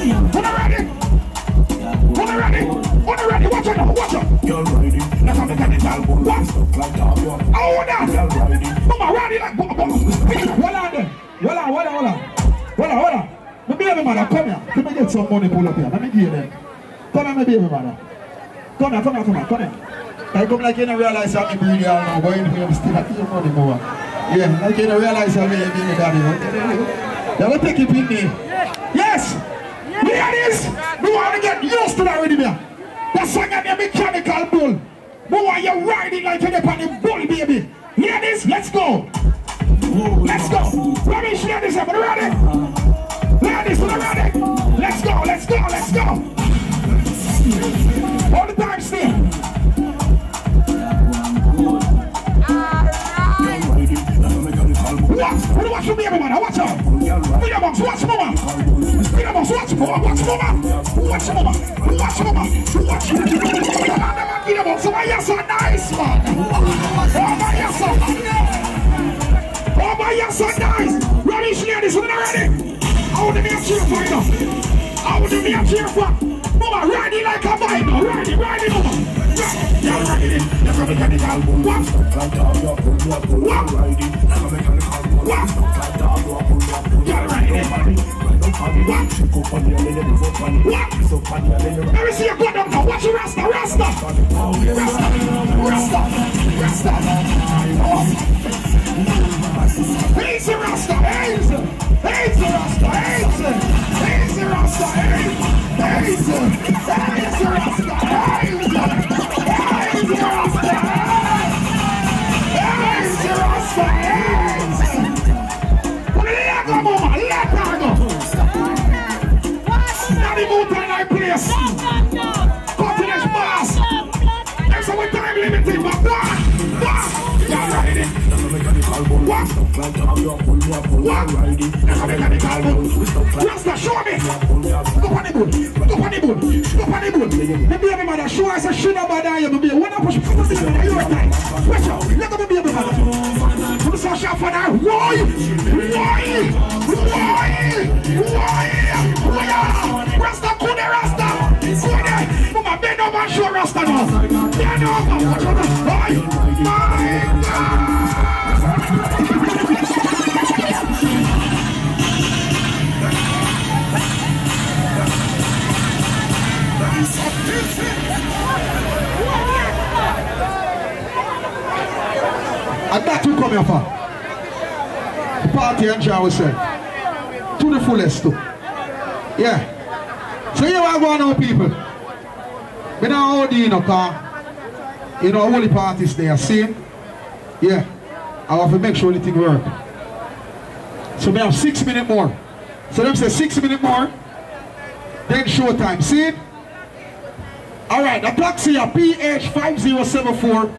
ready? Watch out now, watch out. You're ready. Let's have a mechanical bull. What? Oh, now. Mama, ready like Hold on then. Hold on. My baby mother, come here. Let me get some money pull up here. Let me give them. Come here, my baby mother. Come here. I come like you don't realize how me bring you all now, but I'm still at your money more. Yeah, like you don't realize how me bring you daddy. Yeah, we'll take it in there. Yes! Hear this! We want to get used to that rhythm here. That's why I got the mechanical bull. We want you riding like you're on the bull, baby. Hear this? Let's go! Let's go! Let me share this up. Are you ready? Ladies, are you ready? Let's go! All the time still. Watch your baby, man. Watch out. Watch mama. Watch mama. So why you so nice, man? Oh, my, you're so nice. Ready, ladies, when you're ready. I want to be a cheer for you. Mama, ready like a vine. Ready, mama. You're ready. Let's have a mechanical bull. What? You're ready. Let me see you go down now. Watch your Rasta. Easy Rasta. Rasta, show me. Go on the boat. The baby mother show us a shit about that. You be one push. Your time. Watch out. Let the baby mother. Put some shot for that. Why? Rasta, cool the Rasta. Mama, bend over and show Rasta now. Bend over. Watch out. My God. And that's what come here for. The party and Jah will say. To the fullest too. Yeah. So you are going on people. We don't hold you no car. You know all the parties there. See? Yeah. I have to make sure the thing work. So we have 6 minutes more. So them say 6 minutes more. Then show time. See? Alright, the clock here PH5074.